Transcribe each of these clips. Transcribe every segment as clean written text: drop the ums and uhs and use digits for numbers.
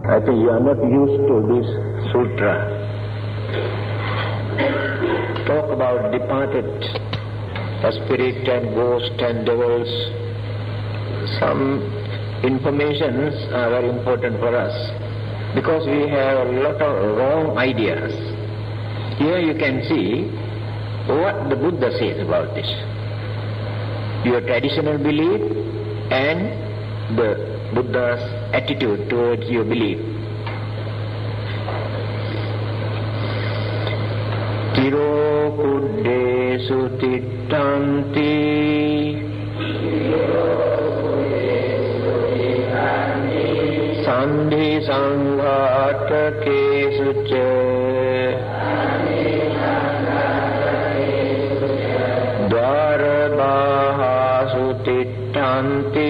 I think you are not used to this sutra. Talk about departed spirit and ghost and devils. Some informations are very important for us because we have a lot of wrong ideas. Here you can see what the Buddha says about this. Your traditional belief and the Buddha's attitude towards your belief. Tirokudde sutittanti sandhi sanghatake succe dvarabaha sutittanti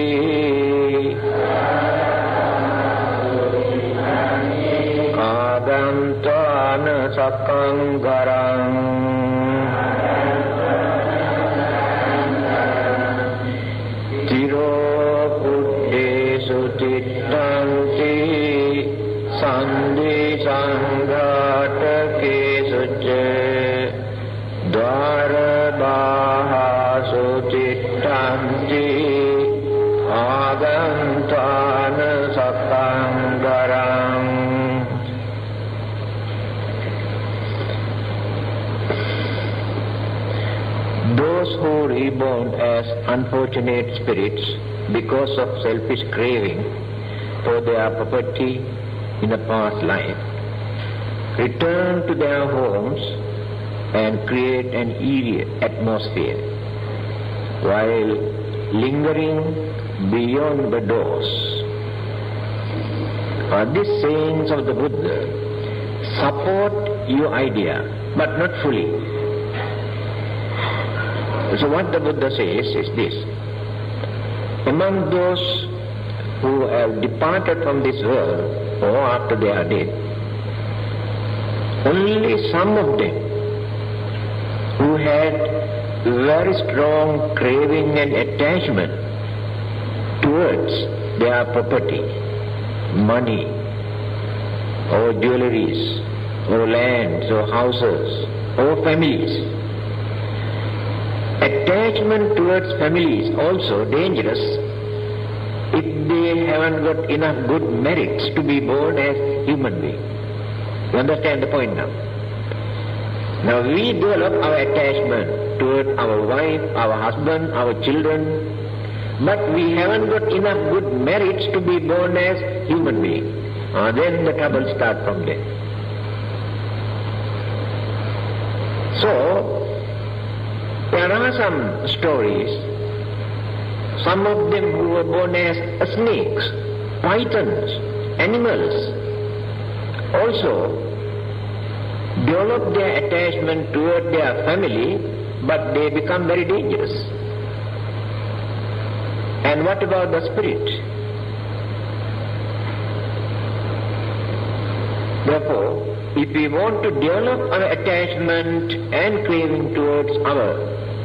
adantana sakangaram Tirokudde sutittanti sandhi sanghatake succe dvarabaha sutittanti agantana sakangaram. Those who are reborn as unfortunate spirits because of selfish craving for their property in a past life return to their homes and create an eerie atmosphere while lingering beyond the doors. These sayings of the Buddha support your idea, but not fully. So what the Buddha says is this: among those who have departed from this world or after they are dead, only some of them who had very strong craving and attachment towards their property, money, or jewelries, or lands, or houses, or families. Attachment towards family is also dangerous if they haven't got enough good merits to be born as human beings. You understand the point now? Now we develop our attachment toward our wife, our husband, our children, but we haven't got enough good merits to be born as human beings. Then the trouble starts from there. So, there are some stories, some of them who were born as snakes, pythons, animals, also develop their attachment toward their family, but they become very dangerous. And what about the spirit? Therefore, if we want to develop our attachment and craving towards our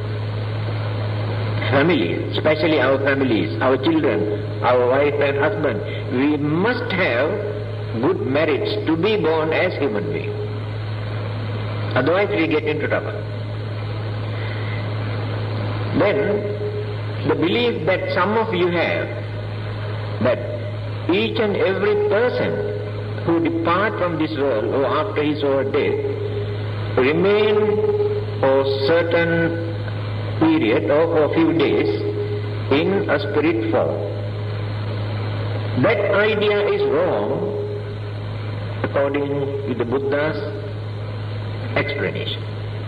family, especially our families, our children, our wife and husband, we must have good merits to be born as human beings. Otherwise we get into trouble. Then, the belief that some of you have, that each and every person who depart from this world or after his or her death remain for a certain period or for a few days in a spirit form. That idea is wrong according to the Buddha's explanation.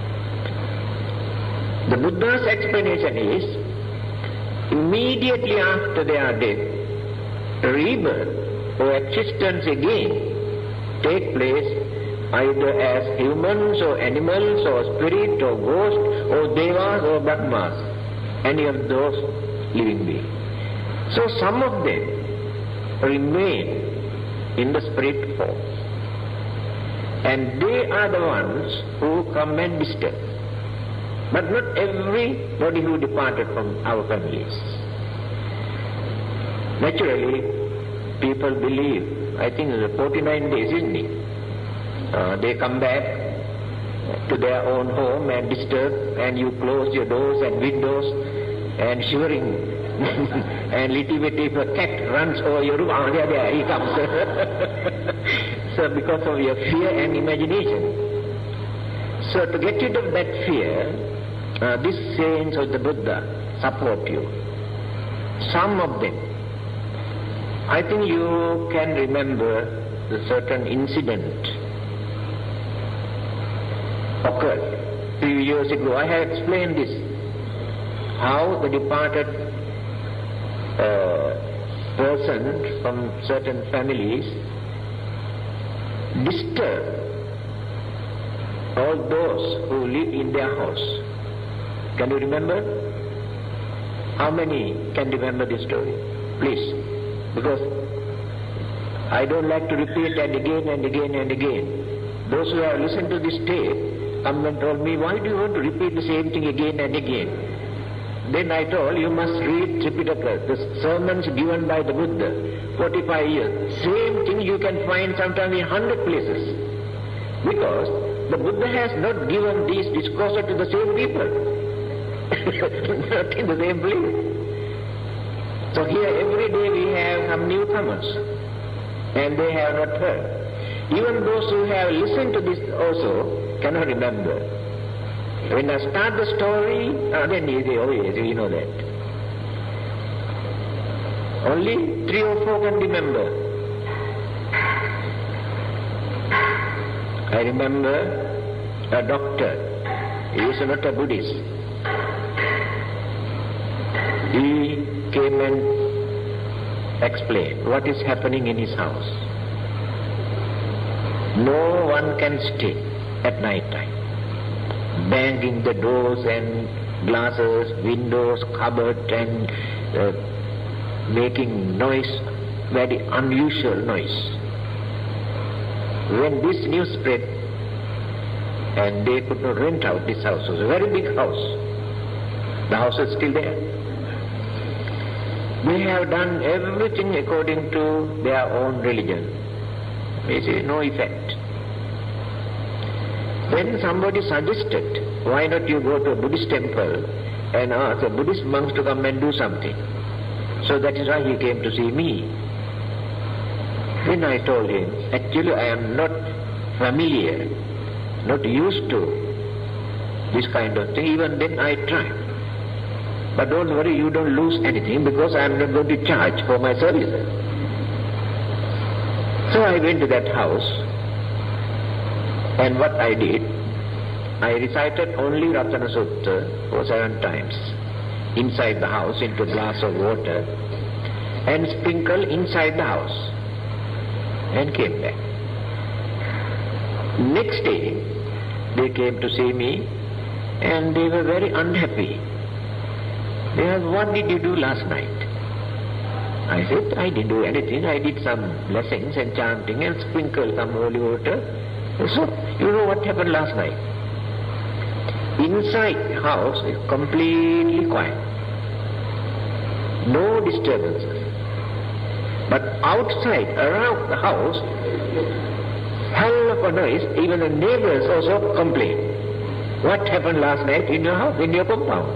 The Buddha's explanation is immediately after their death, rebirth or existence again take place either as humans or animals or spirit or ghost or devas or brahmas, any of those living beings. So some of them remain in the spirit form, and they are the ones who come and disturb. But not everybody who departed from our families. Naturally, people believe, I think it's 49 days, isn't it? They come back to their own home and disturb, and you close your doors and windows and shivering. And little bit if a cat runs over your roof, there he comes. So because of your fear and imagination. So to get rid of that fear, these sayings of the Buddha support you. Some of them. I think you can remember the certain incident occurred few years ago. I have explained this, how the departed person from certain families disturb all those who live in their house. Can you remember? How many can remember this story? Please. Because I don't like to repeat and again and again and again. Those who have listened to this tape come and told me, why do you want to repeat the same thing again and again? Then I told, you must read Tirokudda, the sermons given by the Buddha, 45 years. Same thing you can find sometimes in 100 places. Because the Buddha has not given these discourses to the same people. Not in the same place. So here every day we have some newcomers, and they have not heard. Even those who have listened to this also cannot remember. When I start the story, then you say, oh yes, we know that. Only 3 or 4 can remember. I remember a doctor. He is not a Buddhist. He came and explained what is happening in his house. No one can stay at night time, banging the doors and glasses, windows, cupboard, and making noise, very unusual noise. When this news spread, and they could not rent out this house, it was a very big house. The house is still there. They have done everything according to their own religion. They say no effect. Then somebody suggested, why not you go to a Buddhist temple and ask the Buddhist monks to come and do something. So that is why he came to see me. Then I told him, actually I am not familiar, not used to this kind of thing. Even then I tried. But don't worry, you don't lose anything, because I am not going to charge for my services. So I went to that house, and what I did, I recited only Ratana Sutta for 7 times inside the house into a glass of water, and sprinkled inside the house, and came back. Next day, they came to see me, and they were very unhappy. They asked, what did you do last night? I said, I didn't do anything. I did some blessings and chanting and sprinkled some holy water. So, you know what happened last night? Inside the house is completely quiet. No disturbances. But outside, around the house, hell of a noise. Even the neighbors also complain. What happened last night in your house, in your compound?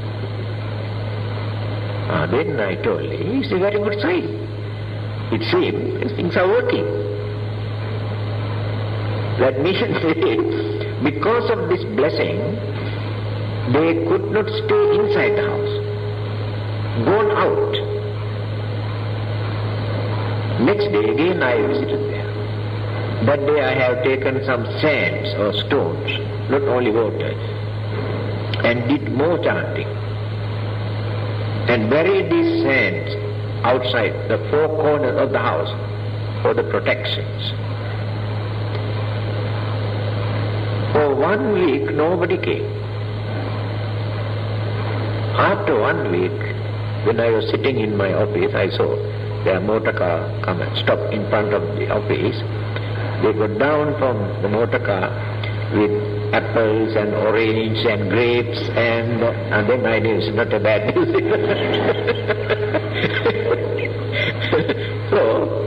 Then I told him, it's a very good sign. It seems things are working. That means because of this blessing, they could not stay inside the house. Gone out. Next day again I visited there. That day I have taken some sands or stones, not only water, and did more chanting. And buried these sands outside the 4 corners of the house for the protections. For 1 week nobody came. After 1 week, when I was sitting in my office, I saw their motor car come and stop in front of the office. They got down from the motor car with apples and orange and grapes, and then I knew it's not a bad music. So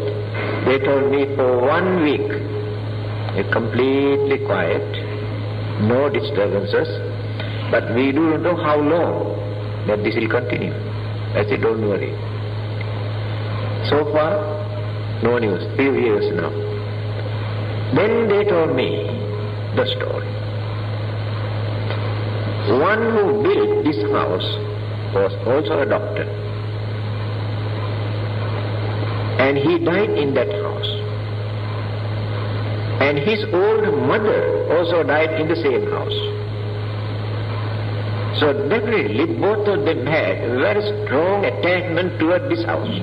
told me for 1 week, completely quiet, no disturbances, but we do not know how long that this will continue. I said, don't worry. So far, no news, few years now. Then they told me the story. One who built this house was also a doctor. And he died in that house. And his old mother also died in the same house. So definitely both of them had a very strong attachment toward this house.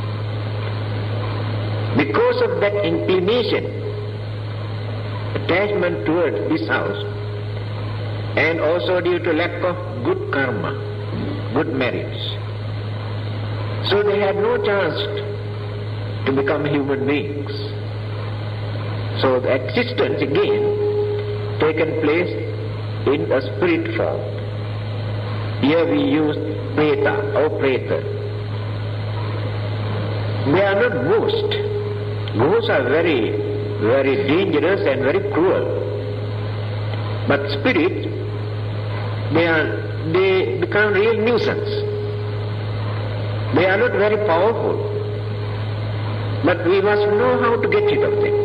Because of that inclination, attachment toward this house, and also due to lack of good karma, good merits, so they had no chance to become human beings. So the existence again taken place in a spirit form. Here we use preta or preta. They are not ghosts. Ghosts are very, very dangerous and very cruel. But spirits, they become real nuisance. They are not very powerful. But we must know how to get rid of them.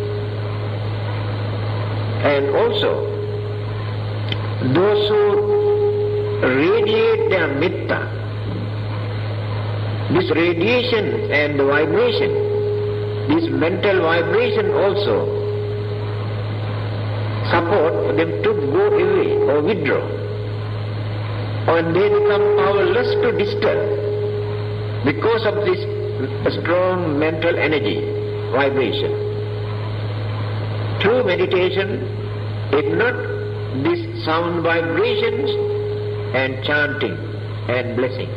And also, those who radiate their mitta, this radiation and the vibration, this mental vibration also support them to go away or withdraw. And they become powerless to disturb because of this strong mental energy, vibration. Through meditation, if not these sound vibrations and chanting and blessing,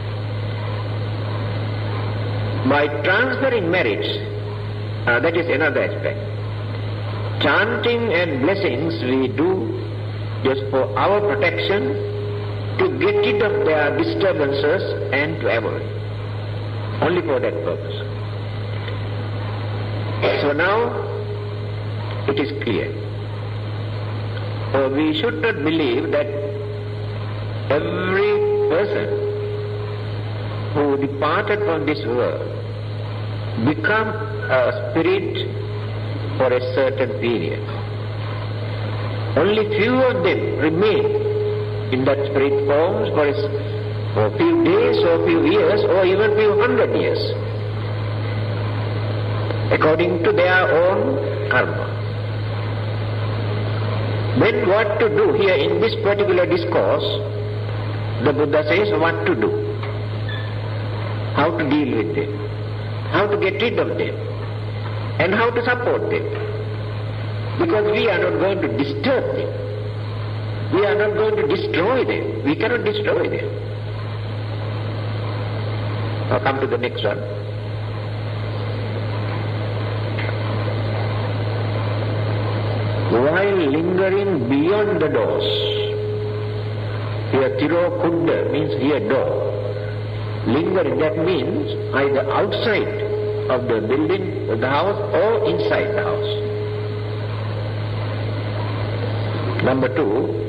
by transferring merits, that is another aspect. Chanting and blessings we do just for our protection, to get rid of their disturbances and to avoid. Only for that purpose. So now it is clear. So we should not believe that every person who departed from this world become a spirit for a certain period. Only few of them remain in that spirit forms for a few days or few years or even few 100 years, according to their own karma. Then what to do here in this particular discourse, the Buddha says what to do, how to deal with them, how to get rid of them, and how to support them. Because we are not going to disturb them. We are not going to destroy them. We cannot destroy them. Now come to the next one. While lingering beyond the doors, here Tirokudda means here door. Lingering, that means either outside of the building, of the house, or inside the house. Number 2,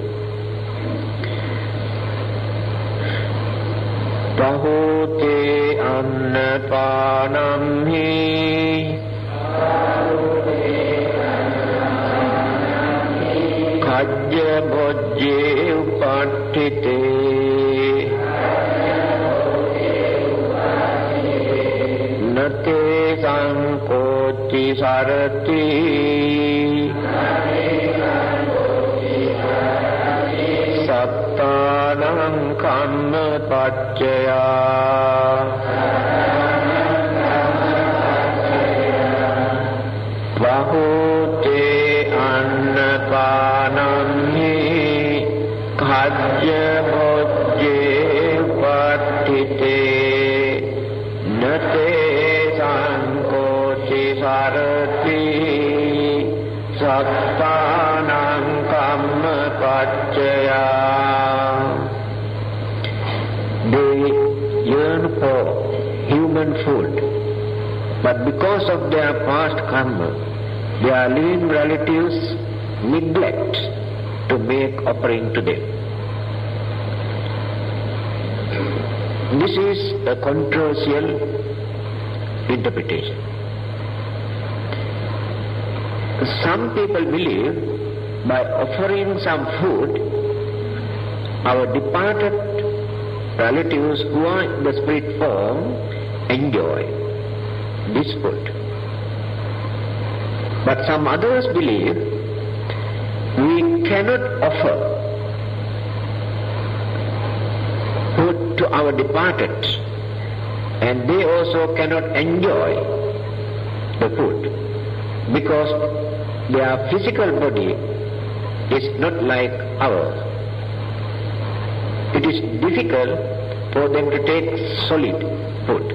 Bahute annapanam hi khajya bhojye upattite nate sankoti sarati sattanam kamma paccaya bahute annapanam hi khajya bhojye upattite nate sankoti sarati sattanam kamma paccaya. They yearn for human food But because of their past karma, their living relatives neglect to make offering to them. This is a controversial interpretation. Some people believe by offering some food, our departed relatives who are in the spirit form enjoy this food. But some others believe we cannot offer food to our departed, and they also cannot enjoy the food because their physical body is not like ours. It is difficult for them to take solid food.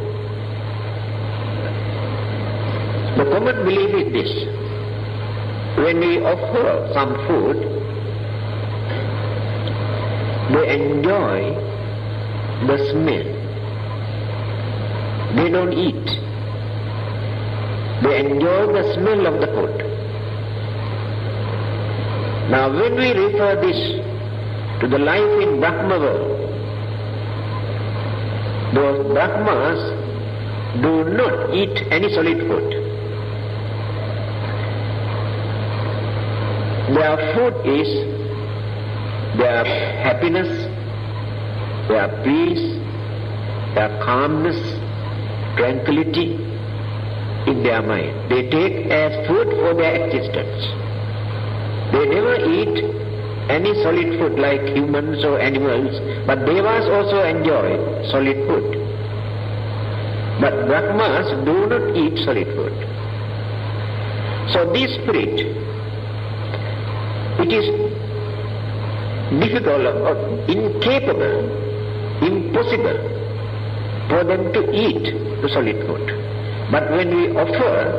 The common belief is this: when we offer some food, they enjoy the smell. They don't eat. They enjoy the smell of the food. Now when we refer this to the life in Brahma world, those Brahmas do not eat any solid food. Their food is their happiness, their peace, their calmness, tranquility in their mind. They take as food for their existence. They never eat any solid food like humans or animals, but Devas also enjoy solid food. But Brahmas do not eat solid food. So this spirit, it is difficult or incapable, impossible for them to eat the solid food. But when we offer,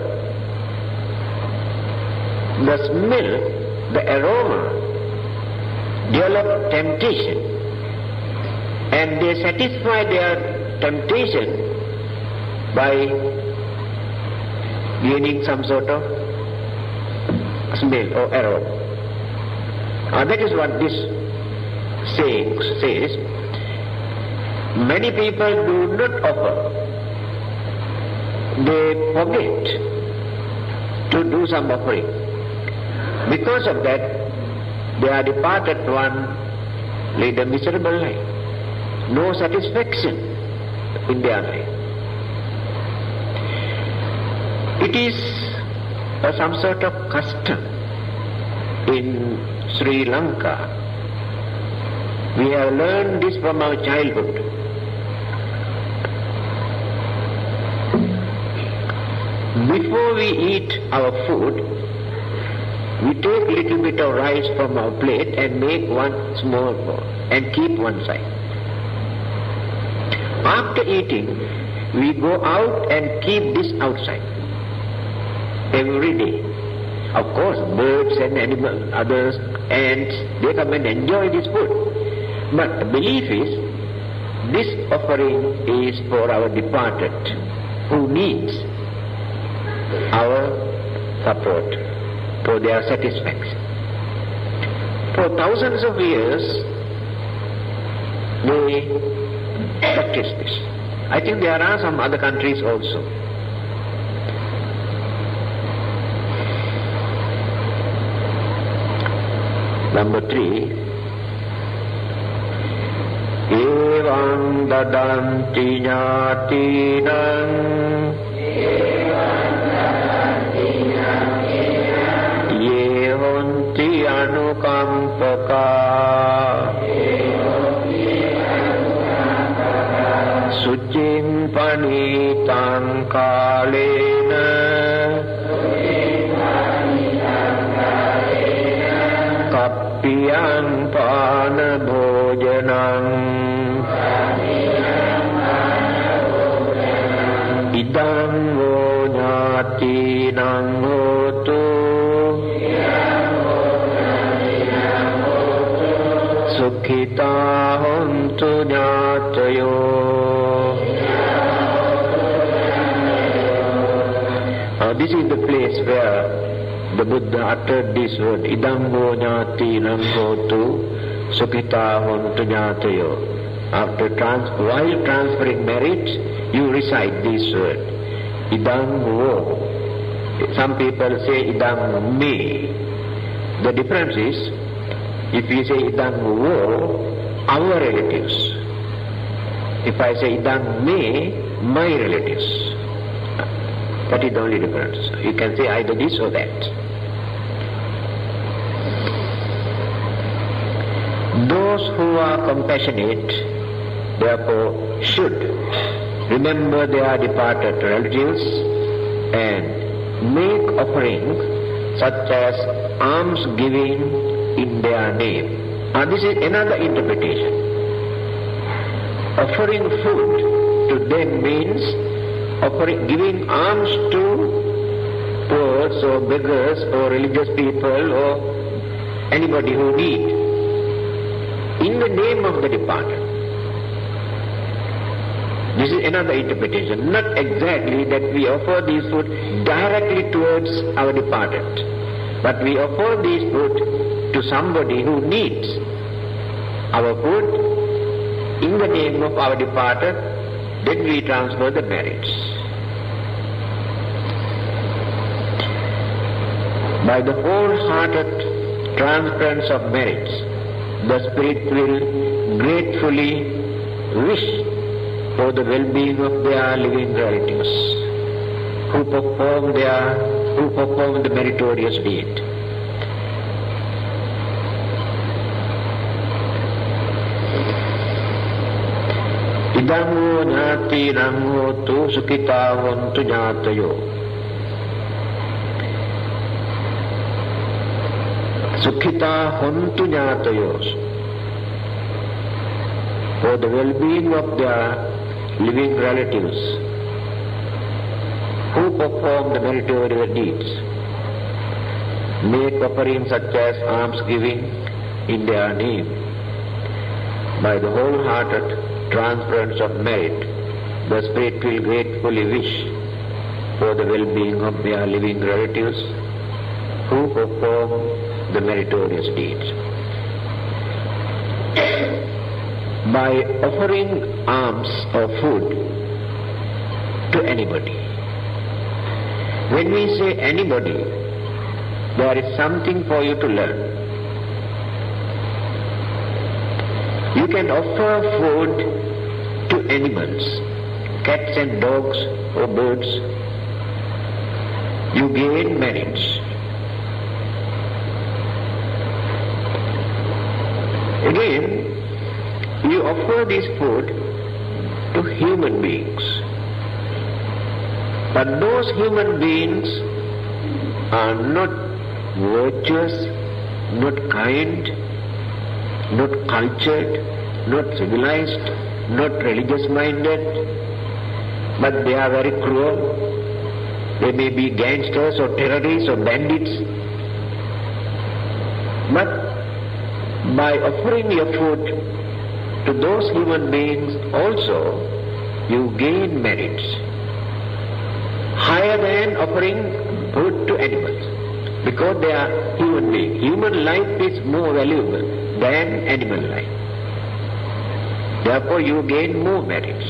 the smell, the aroma, develop temptation, and they satisfy their temptation by gaining some sort of smell or aroma. That is what this saying says. Many people do not offer. They forget to do some offering. Because of that, their departed one lead a miserable life. No satisfaction in their life. It is some sort of custom in Sri Lanka. We have learned this from our childhood. Before we eat our food, we take a little bit of rice from our plate and make one small bowl and keep one side. After eating, we go out and keep this outside every day. Of course, birds and animals, others, ants, they come and enjoy this food. But the belief is, this offering is for our departed, who needs our support for their satisfaction. For thousands of years, they practice this. I think there are some other countries also. Number 3, Evaṁ dadanti ñātīnaṁ ye honti anukampakā sucim panītaṁ kālena Kappiyaṁ pāna bhojanaṁ idaṁ vo ñātīnaṁ hotu sukhitā hontu ñācayo. this is the place where the Buddha uttered this word, idam ho jnati namhotu sukhita hontu jnatayo. While transferring merit, you recite this word, idam ho. Some people say idam me. The difference is, if you say idam ho, our relatives. If I say idam me, my relatives. That is the only difference. You can say either this or that. Those who are compassionate, therefore, should remember their departed relatives and make offering such as alms giving in their name. Now this is another interpretation. Offering food to them means giving alms to poor or beggars or religious people or anybody who need in the name of the departed. This is another interpretation. Not exactly that we offer these food directly towards our departed, but we offer these food to somebody who needs our food in the name of our departed, then we transfer the merits. By the wholehearted transference of merits, the spirit will gratefully wish for the well-being of their living relatives who perform the meritorious deed. Idam ho jnati namhotu sukhita hontu jnatayo. Sukhita hontu jnatayo. For the well-being of their living relatives who perform the meritorious deeds, make offerings such as alms giving in their name. By the wholehearted transference of merit, the spirit will gratefully wish for the well-being of their living relatives who perform the meritorious deeds. By offering alms or food to anybody. When we say anybody, there is something for you to learn. You can offer food to animals, cats and dogs or birds. You gain merits. Again, you offer this food to human beings. But those human beings are not virtuous, not kind, not cultured, not civilized, not religious-minded, but they are very cruel. They may be gangsters or terrorists or bandits. But by offering your food to those human beings also, you gain merits higher than offering food to animals, because they are human beings. Human life is more valuable than animal life. Therefore you gain more merits.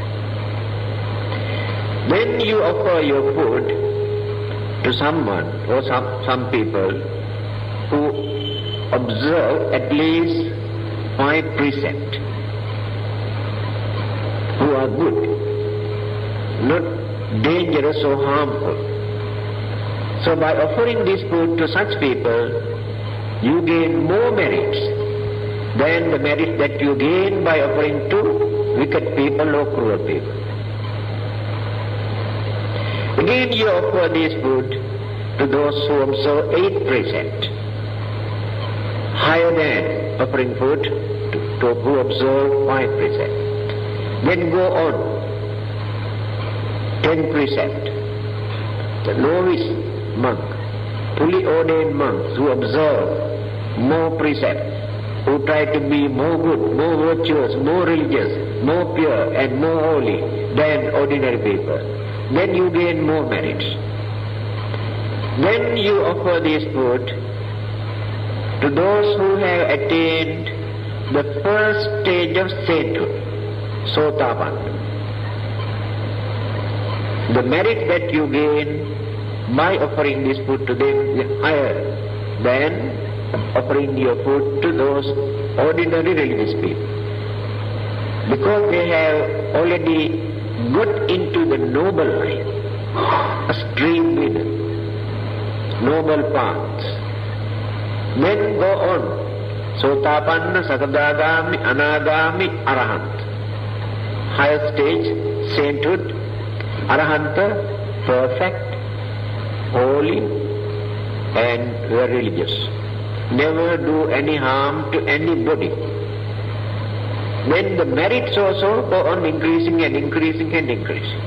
Then you offer your food to someone or some people who observe at least 5 precepts, who are good, not dangerous or harmful. So by offering this food to such people, you gain more merits than the merits that you gain by offering to wicked people or cruel people. Again you offer this food to those who observe 8 precepts, higher than offering food to who observe 5 precepts. Then go on, 10 precepts. The novice monk, fully ordained monks who observe more precepts, who try to be more good, more virtuous, more religious, more pure and more holy than ordinary people. Then you gain more merits. Then you offer this food to those who have attained the first stage of sainthood, Sotapanna. The merit that you gain by offering this food to them is higher than offering your food to those ordinary religious people, because they have already got into the noble life, a stream leader, noble paths. Then go on, Sotapanna, Sakadagami, Anagami, Arahant. Higher stage, sainthood, Arahanta, perfect, holy, and very religious. Never do any harm to anybody. Then the merits also go on increasing and increasing and increasing.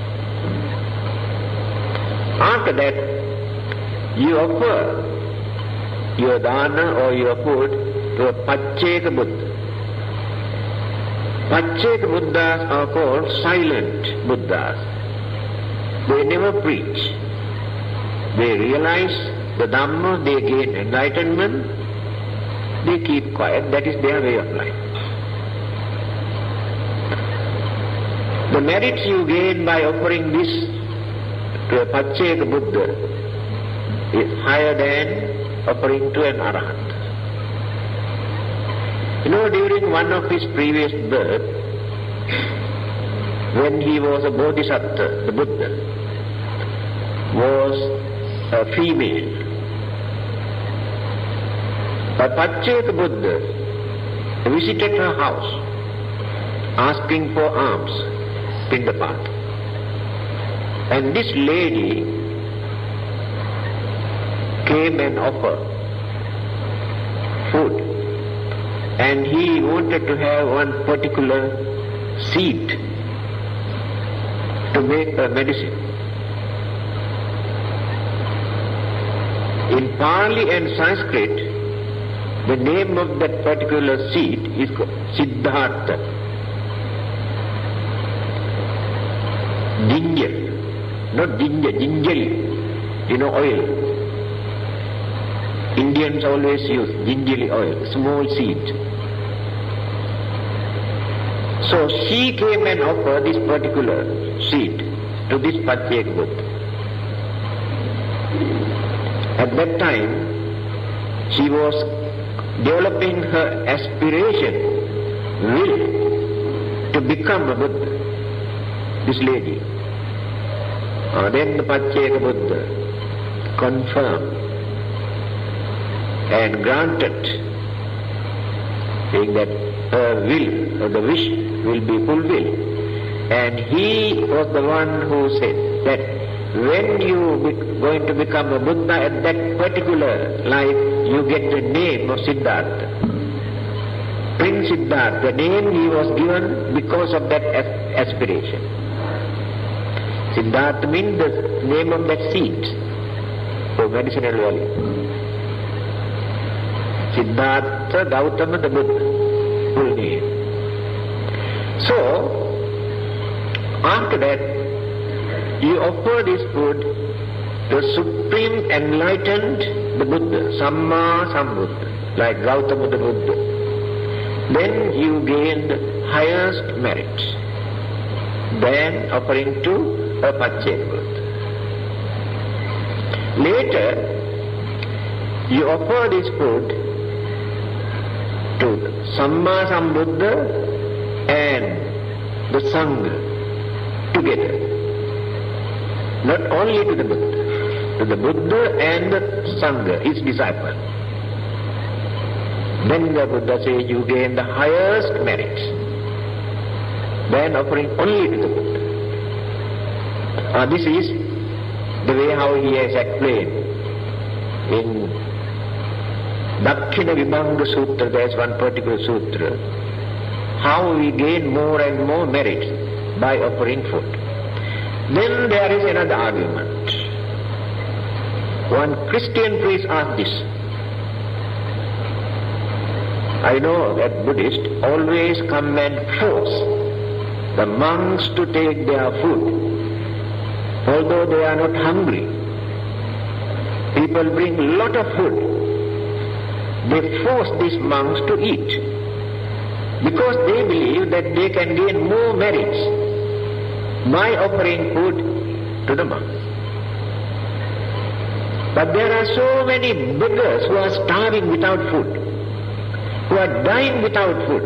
After that, you offer your dana or your food to a Pacheka Buddha. Pacheka Buddhas are called silent Buddhas. They never preach. They realize the Dhamma, they gain enlightenment, they keep quiet, that is their way of life. The merits you gain by offering this to a Pacheka Buddha is higher than offering to an Arahant. During one of his previous births, when he was a Bodhisattva, the Buddha was a female. A Pacheka Buddha visited her house asking for alms, Pindapat. And this lady came and offered food, and he wanted to have one particular seed to make a medicine. In Pali and Sanskrit, the name of that particular seed is called Siddhartha. Ginger, not ginger, gingerly, oil. Indians always use gingerly oil, small seed. So she came and offered this particular seed to this Pacheka Buddha. At that time, she was developing her aspiration, will, to become a Buddha, this lady. Then the Pacheka Buddha confirmed and granted, saying that her will, or the wish, will be fulfilled. And he was the one who said that when you are going to become a Buddha at that particular life, you get the name of Siddhartha. Prince Siddhartha, the name he was given because of that aspiration. Siddhartha means the name of that seed for medicinal value. Siddhartha Gautama the Buddha, full name. So, after that, you offer this food to Supreme Enlightened the Buddha, Samma Sambuddha, like Gautama the Buddha. Then you gain the highest merits than offering to a Pacheka Buddha. Later, you offer this food to Samma Sambuddha and the Sangha together. Not only to the Buddha and the Sangha, his disciple. Then the Buddha says you gain the highest merits than offering only to the Buddha. This is the way how he has explained. In Dakkhina Vibhanga Sutra, there is one particular sutra, how we gain more and more merits by offering food. Then there is another argument. One Christian priest asked this. I know that Buddhists always come and force the monks to take their food, although they are not hungry. People bring a lot of food. They force these monks to eat because they believe that they can gain more merits by offering food to the monks. But there are so many beggars who are starving without food, who are dying without food.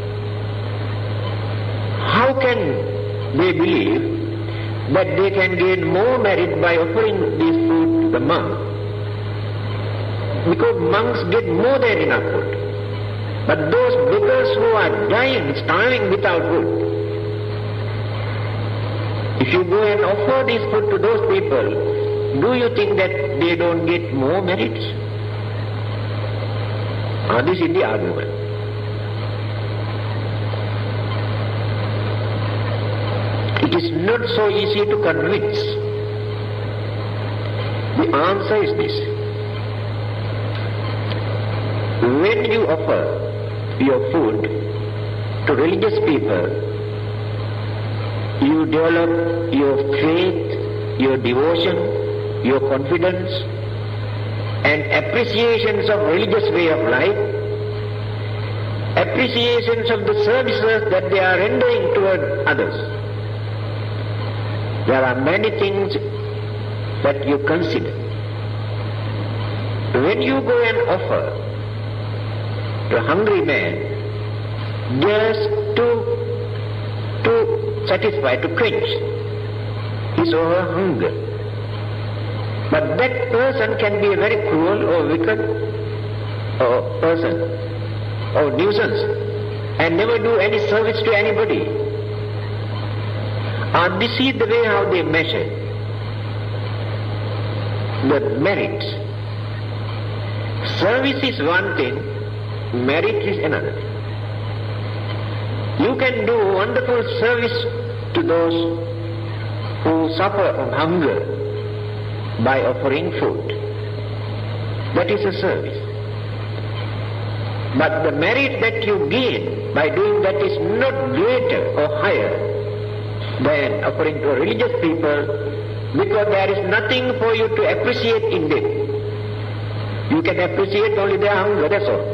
How can they believe that they can gain more merit by offering this food to the monk? Because monks get more than enough food. But those beggars who are dying, starving without food, if you go and offer this food to those people, do you think that they don't get more merits? This is the argument. It is not so easy to convince. The answer is this. When you offer your food to religious people, you develop your faith, your devotion, your confidence and appreciations of religious way of life, appreciations of the services that they are rendering toward others. There are many things that you consider. When you go and offer to a hungry man just to satisfy, to quench his or her hunger, but that person can be a very cruel or wicked or person or nuisance and never do any service to anybody. This is the way how they measure the merits. Service is one thing, merit is another. You can do wonderful service to those who suffer from hunger by offering food. That is a service. But the merit that you gain by doing that is not greater or higher than offering to religious people, because there is nothing for you to appreciate in them. You can appreciate only their hunger, that's all.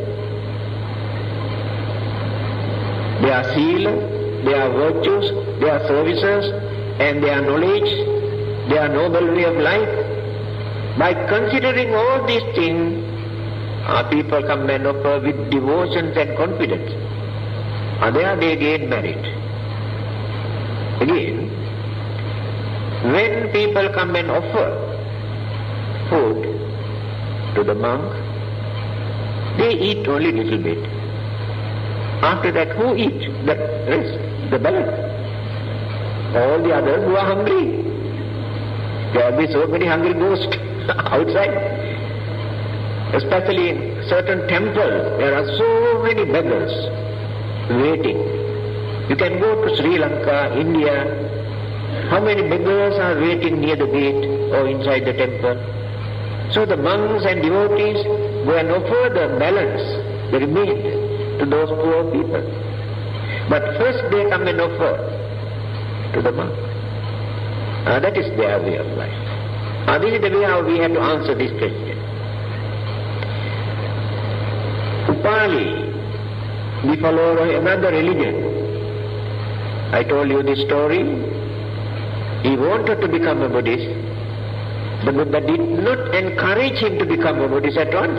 Their sila, their virtues, their services, and their knowledge, their noble way of life. By considering all these things, people come and offer with devotion and confidence. There they gain merit. Again, when people come and offer food to the monk, they eat only little bit. After that, who eats? The rest, the balance. All the others who are hungry. There will be so many hungry ghosts outside. Especially in certain temples, there are so many beggars waiting. You can go to Sri Lanka, India. How many beggars are waiting near the gate or inside the temple? So the monks and devotees go and offer the balance, the remainder, to those poor people. But first they come and offer to the monk. That is their way of life. This is the way how we have to answer this question. Upali, the follower of another religion, I told you this story. He wanted to become a Buddhist, but Buddha did not encourage him to become a Buddhist at once.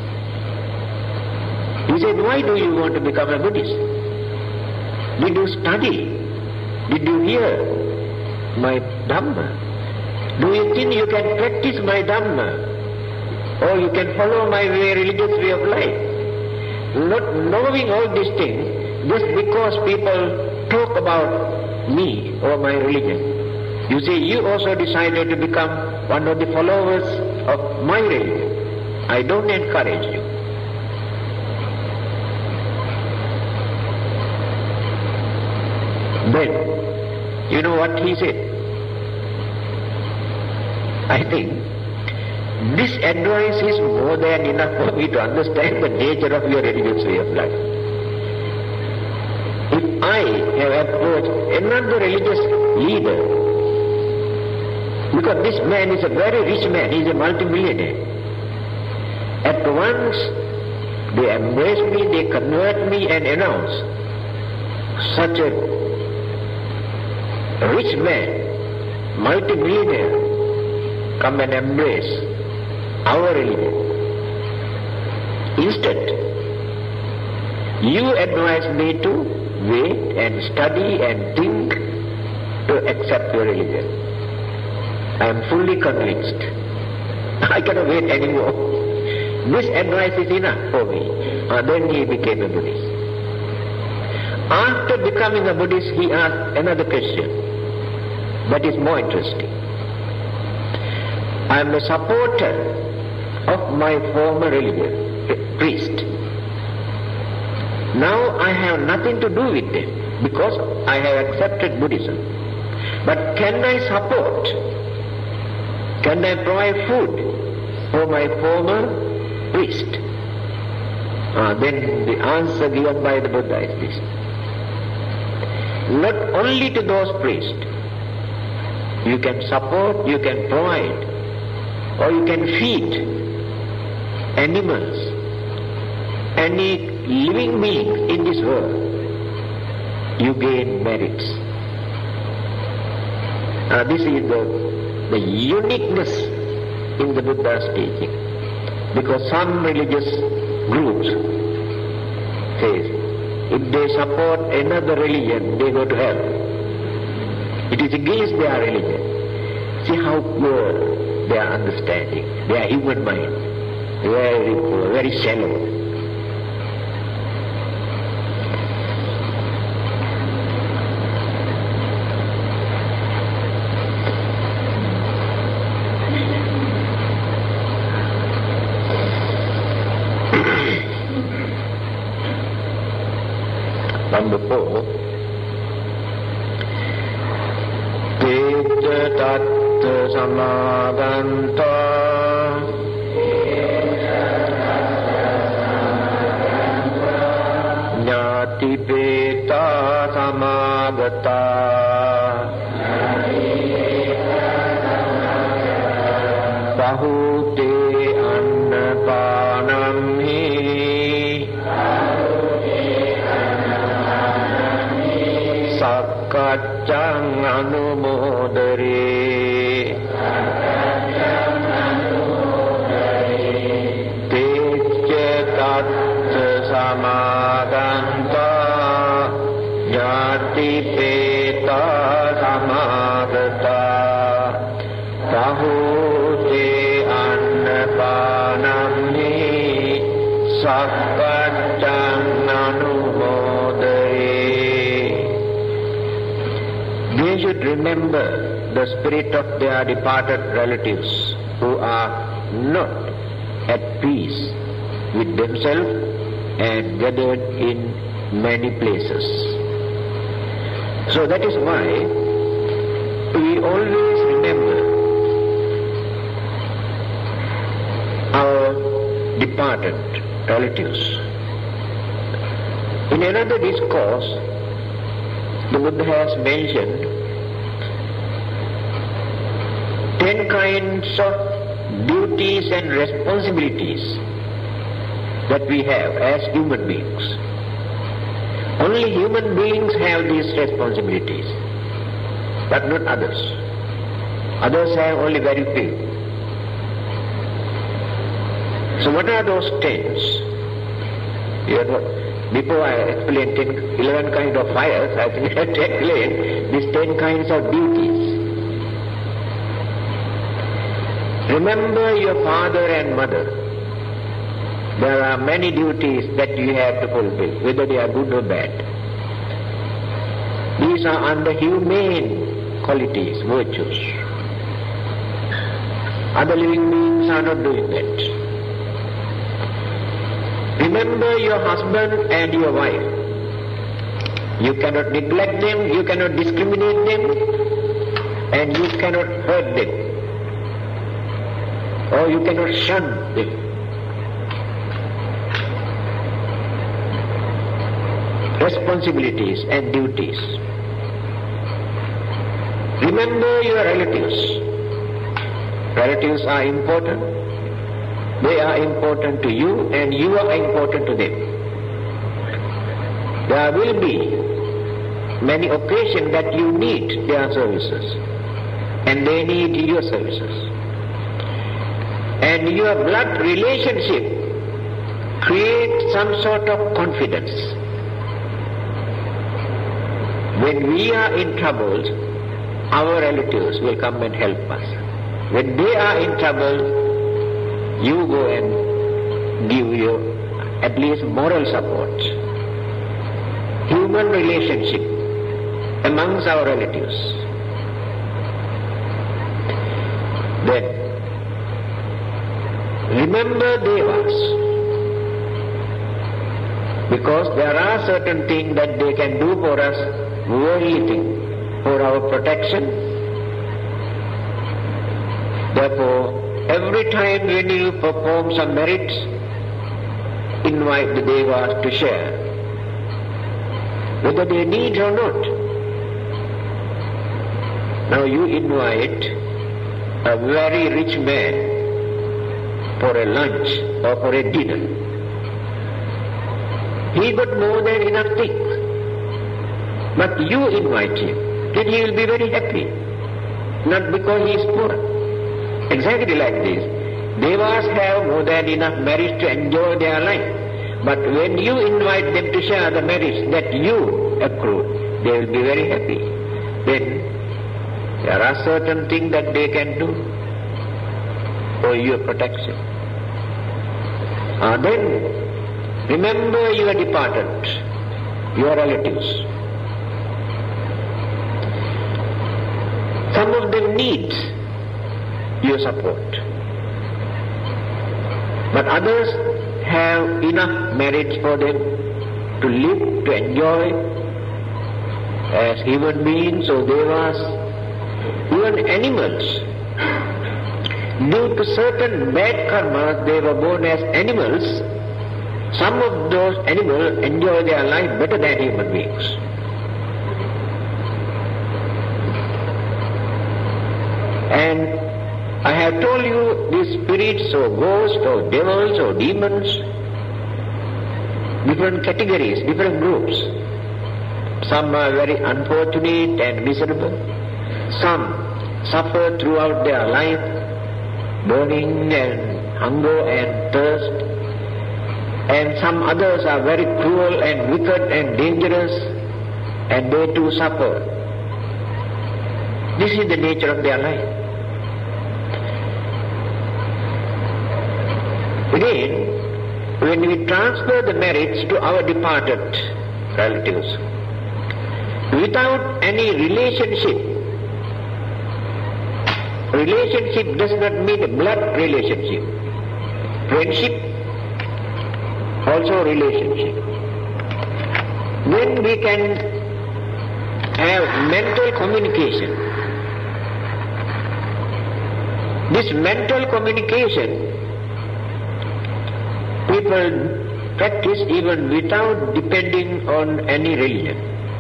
He said, why do you want to become a Buddhist? Did you study? Did you hear my Dhamma? Do you think you can practice my Dhamma? Or you can follow my religious way of life? Not knowing all these things, just because people talk about me or my religion. You see, you also decided to become one of the followers of my religion. I don't encourage you. Then, you know what he said? I think this advice is more than enough for me to understand the nature of your religious way of life. If I have approached another religious leader Because this man is a very rich man, he is a multimillionaire. At once they embrace me, they convert me and announce, such a rich man, multimillionaire, come and embrace our religion. Instead, you advise me to wait and study and think to accept your religion. I am fully convinced. I cannot wait anymore. This advice is enough for me. Then he became a Buddhist. After becoming a Buddhist, he asked another question that is more interesting. I am a supporter of my former religion, priest. Now I have nothing to do with them because I have accepted Buddhism. But can I support? Can I provide food for my former priest? Then the answer given by the Buddha is this. Not only to those priests. You can support, you can provide, or you can feed animals, any living being in this world. You gain merits. This is the uniqueness in the Buddha's teaching. Because some religious groups say, if they support another religion, they go to hell. It is against their religion. See how poor their understanding, their human mind. Very poor, very shallow. Number 4. Teta tatta samaganta Jnati peta samagata Bahute annapanam Sakkaccaṃ anumodare Tecca tatta samaganta Jnati peta samagata Bahute annapanam Sakkaccaṃ anumodare. They should remember the spirit of their departed relatives who are not at peace with themselves and gathered in many places. So that is why we always remember our departed relatives. In another discourse, the Buddha has mentioned 10 kinds of duties and responsibilities that we have as human beings. Only human beings have these responsibilities, but not others. Others have only very few. So what are those 10s? Before I explain 11 kinds of fires, I think I have to explain these 10 kinds of duties. Remember your father and mother. There are many duties that you have to fulfill, whether they are good or bad. These are under humane qualities, virtues. Other living beings are not doing that. Remember your husband and your wife. You cannot neglect them, you cannot discriminate them, and you cannot hurt them, or you cannot shun them. Responsibilities and duties. Remember your relatives. Relatives are important. They are important to you and you are important to them. There will be many occasions that you need their services and they need your services. And your blood relationship creates some sort of confidence. When we are in troubles, our relatives will come and help us. When they are in trouble, you go and give your at least moral support. Human relationship amongst our relatives. Then, remember Devas, because there are certain things that they can do for us, worldly things, for our protection. Therefore, every time when you perform some merits, invite the Devas to share, whether they need or not. Now you invite a very rich man for a lunch or for a dinner. He got more than enough things. But you invite him, then he will be very happy. Not because he is poor. Exactly like this. Devas have more than enough merits to enjoy their life. But when you invite them to share the merits that you accrue, they will be very happy. Then there are certain things that they can do for your protection. Then remember your departed, your relatives. Some of them need your support, but others have enough merits for them to live, to enjoy as human beings or devas, even animals. Due to certain bad karmas, they were born as animals. Some of those animals enjoy their life better than human beings. And I have told you these spirits or ghosts or devils or demons, different categories, different groups. Some are very unfortunate and miserable. Some suffer throughout their life, burning and hunger and thirst. And some others are very cruel and wicked and dangerous, and they too suffer. This is the nature of their life. Again, when we transfer the merits to our departed relatives, without any relationship does not mean a blood relationship. Friendship, also relationship. Then we can have mental communication. This mental communication people practice even without depending on any religion.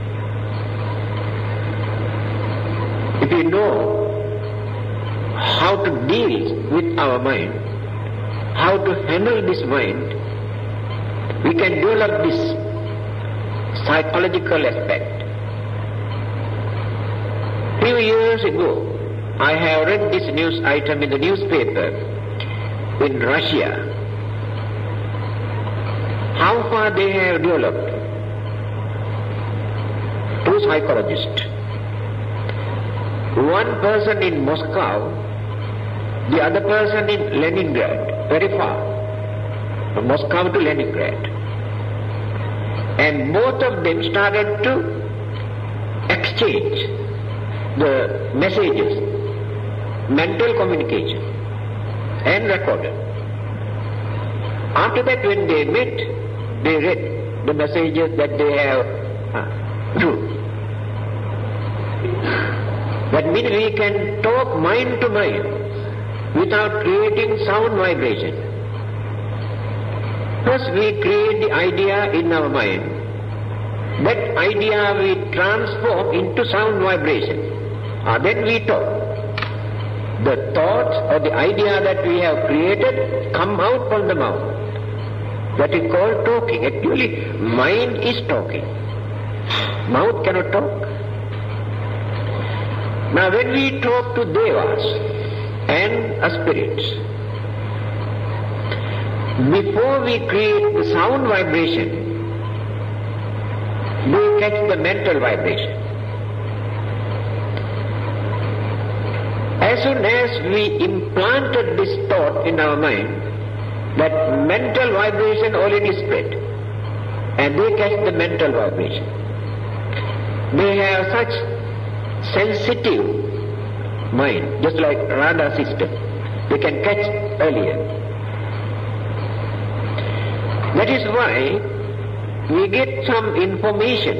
If we know how to deal with our mind, how to handle this mind, we can develop this psychological aspect. Few years ago, I have read this news item in the newspaper in Russia. How far they have developed. Two psychologists. One person in Moscow, the other person in Leningrad, very far, from Moscow to Leningrad. And both of them started to exchange the messages, mental communication, and recorded. After that, when they met, they read the messages that they have drew. That means we can talk mind to mind without creating sound vibration. First we create the idea in our mind. That idea we transform into sound vibration. Then we talk. the thoughts or the idea that we have created come out from the mouth. That is called talking. Actually, mind is talking. Mouth cannot talk. Now when we talk to devas and spirits, before we create the sound vibration, we catch the mental vibration. As soon as we implanted this thought in our mind, that mental vibration already spread, and they catch the mental vibration. They have such sensitive mind, just like radar system. They can catch earlier. That is why we get some information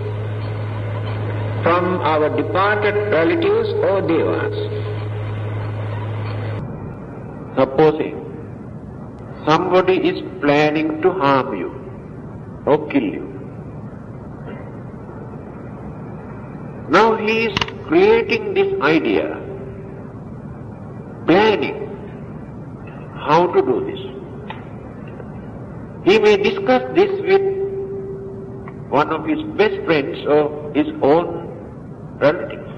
from our departed relatives or devas. Supposing somebody is planning to harm you or kill you. Now he is creating this idea, planning how to do this. He may discuss this with one of his best friends or his own relatives.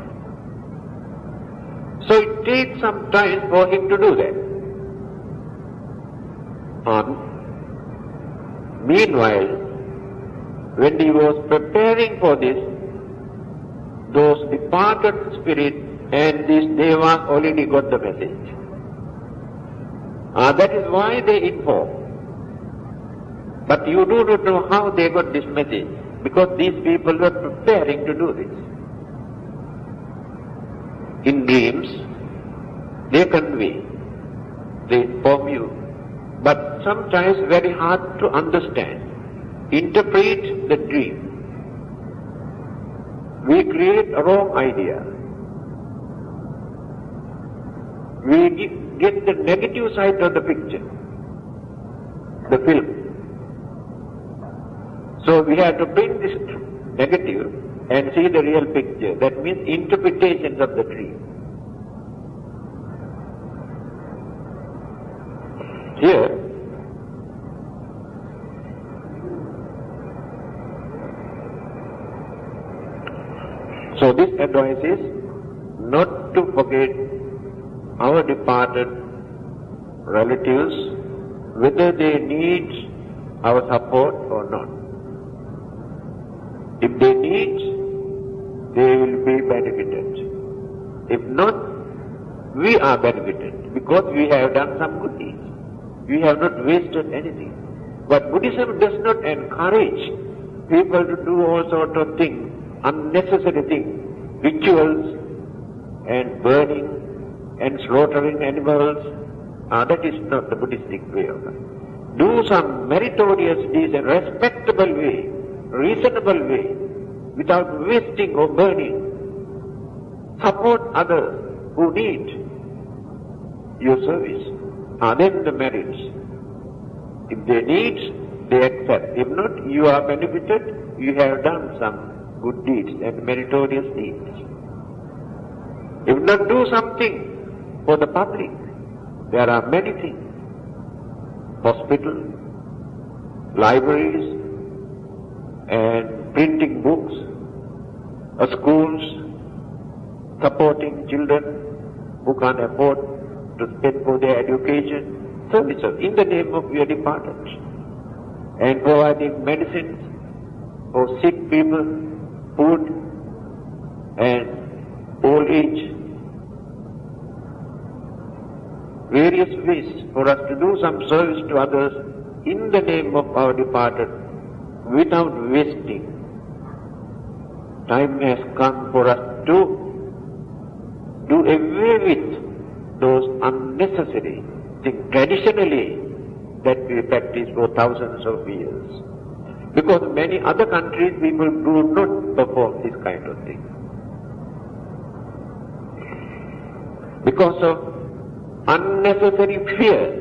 So it takes some time for him to do that. Meanwhile, when he was preparing for this, those departed spirits and these devas already got the message. That is why they inform. But you do not know how they got this message, because these people were preparing to do this. In dreams, they convey, they inform you, but sometimes very hard to understand, interpret the dream. We create a wrong idea. We get the negative side of the picture, the film. So we have to bring this negative and see the real picture. That means interpretations of the dream. Here, so this advice is not to forget our departed relatives, whether they need our support or not. If they need, they will be benefited. If not, we are benefited because we have done some good deeds. We have not wasted anything. But Buddhism does not encourage people to do all sorts of things, unnecessary things, rituals and burning and slaughtering animals. That is not the Buddhistic way of life. Do some meritorious deeds in a respectable way, reasonable way, without wasting or burning. Support others who need your service. Then the merits. If they need, they accept. If not, you are benefited, you have done some good deeds and meritorious deeds. If not, do something for the public. There are many things. Hospitals, libraries, and printing books, schools, supporting children who can't afford to spend for their education, services in the name of your departed, and providing medicines for sick people, food, and old age. Various ways for us to do some service to others in the name of our departed without wasting. Time has come for us to do away with those unnecessary things traditionally that we practice for thousands of years. Because many other countries people do not perform this kind of thing. Because of unnecessary fear